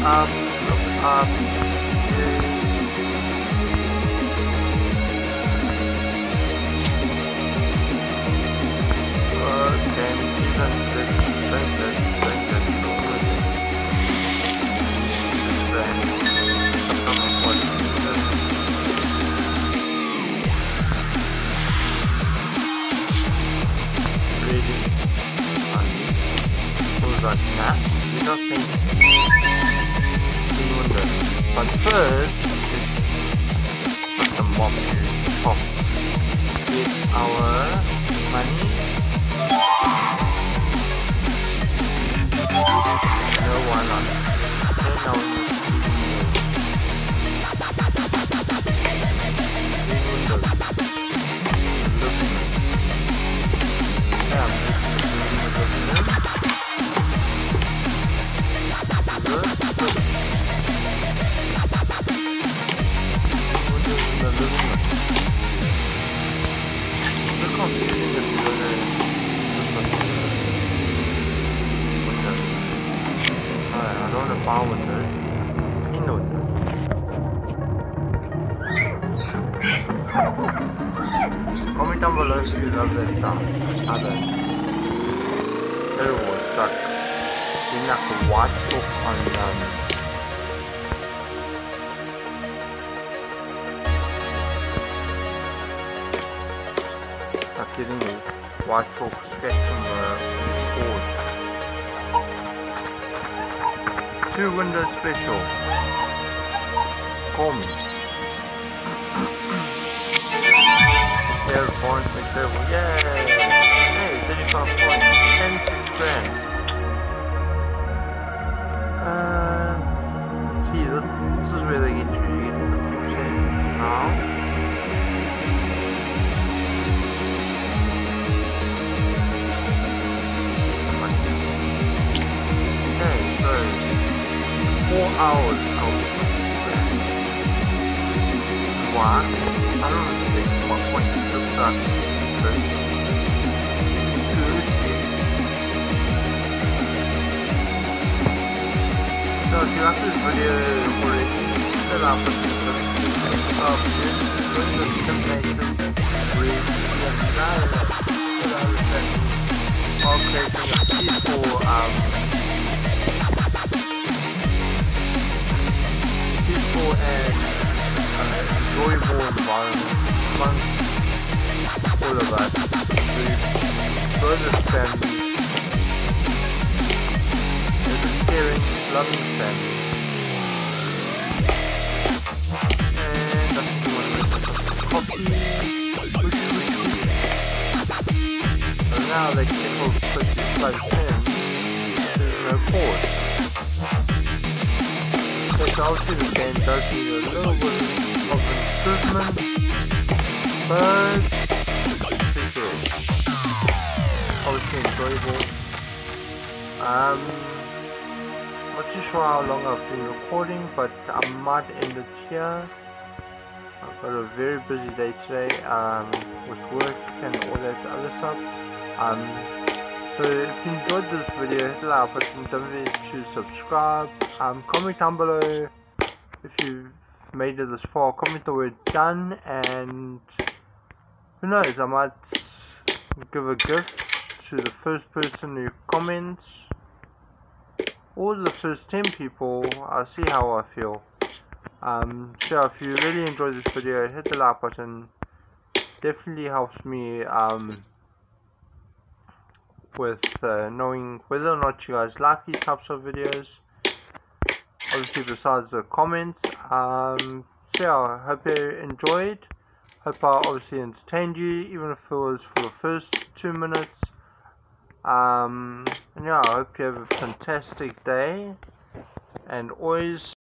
But first, put the mob here top. Get our money. No, why not? Okay, now we need windows. Power windows, in the windows. Comment down below if you love that sound. Other terrible stuck. You have to watch off on not kidding me. Watch off sketching the board. 2 windows special. Call me. There, points, make table. Yay! Hey, 35 points. 10 grand. Gee, this is where they get you. You get 50% now. Okay, so 4 hours out. Why? I don't think 1.2 looks like good. So if you like this video already, fill out the peaceful and enjoyable environment amongst all of us. We grow this family as a caring, loving family. And I think we want to make some coffee. So now they can all quickly plug in. There's no pause. Obviously the game does need a little bit of improvement, but it's good. Obviously enjoyable. Not too sure how long I've been recording, but I might end it here. I've got a very busy day today with work and all that other stuff. So if you enjoyed this video, hit the like button, don't forget to subscribe. Comment down below if you've made it this far. Comment the word done, and who knows, I might give a gift to the first person who comments, or the first 10 people. I'll see how I feel. So if you really enjoyed this video, hit the like button. Definitely helps me with knowing whether or not you guys like these types of videos, obviously besides the comments. So yeah, I hope you enjoyed. Hope I obviously entertained you, even if it was for the first 2 minutes. And yeah, I hope you have a fantastic day, and always